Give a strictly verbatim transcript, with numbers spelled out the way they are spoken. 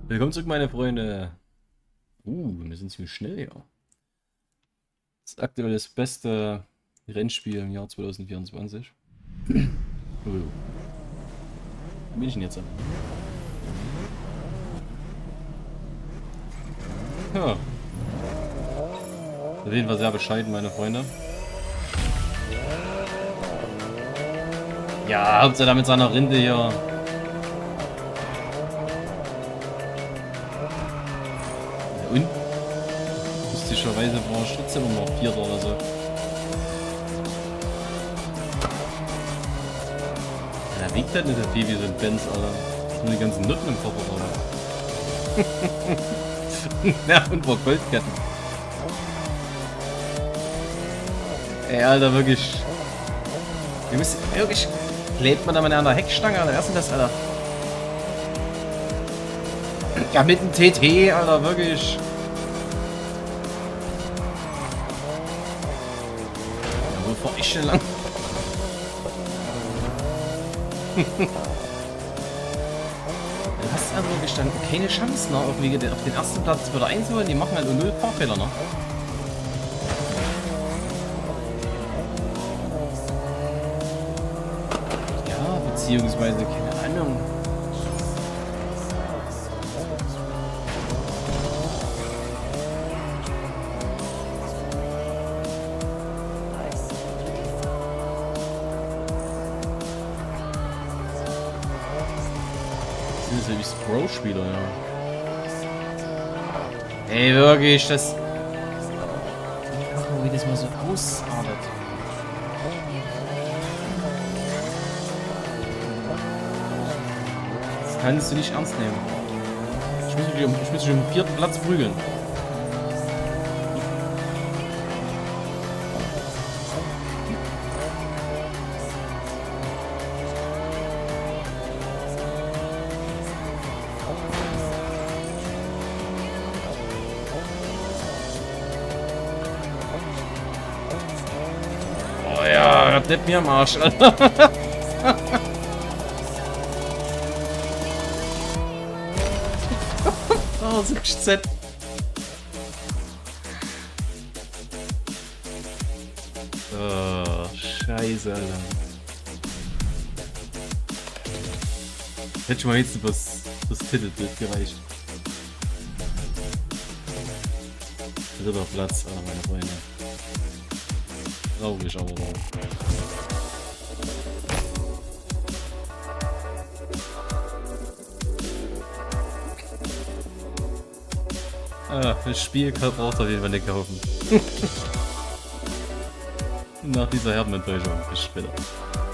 Willkommen zurück, meine Freunde. Uh, wir sind ziemlich schnell, ja. Das ist aktuell das beste Rennspiel im Jahr zwanzig vierundzwanzig. Oh, jo. Wo bin ich denn jetzt? Ja. Auf jeden Fall sehr bescheiden, meine Freunde. Ja, Hauptsache da mit seiner Rinde hier. Und? Mystischerweise war ich trotzdem immer noch Vierter oder so. Ja, wiegt halt nicht so viel wie so ein Benz, Alter. Nur die ganzen Nutten im Kofferraum. Ja, und vor Goldketten. Ey, Alter, wirklich. Wir müssen, wirklich. Klebt man da mal an der Heckstange? Alter, was ist denn das, Alter? Ja, mit dem T T, Alter, wirklich. Ja, wo fahr ich denn lang? Du hast also wirklich dann keine Chance, ne, irgendwie auf den ersten Platz wieder einzuholen. Die machen halt nur null Fahrfehler, ne? Ja, beziehungsweise, keine Ahnung. Das ist ja wie Pro-Spieler, ja. Ey, wirklich, das... Wie das mal so ausartet. Das kannst du nicht ernst nehmen. Ich muss mich um, ich muss mich um den vierten Platz prügeln. Oh ja, er tippt mir am Arsch, Alter. Oh, so Z. Oh, scheiße, Alter. Hätte schon mal jetzt das, das Titelbild gereicht. Dritter Platz, Alter, meine Freunde. Traurig, aber wahr. Ah, das Spiel braucht auf jeden Fall nicht kaufen. Nach dieser herben Enttäuschung bis später.